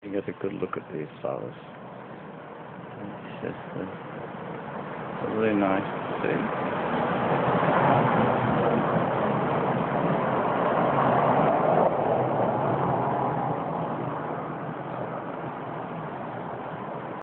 You get a good look at these flowers. It's just really nice to see.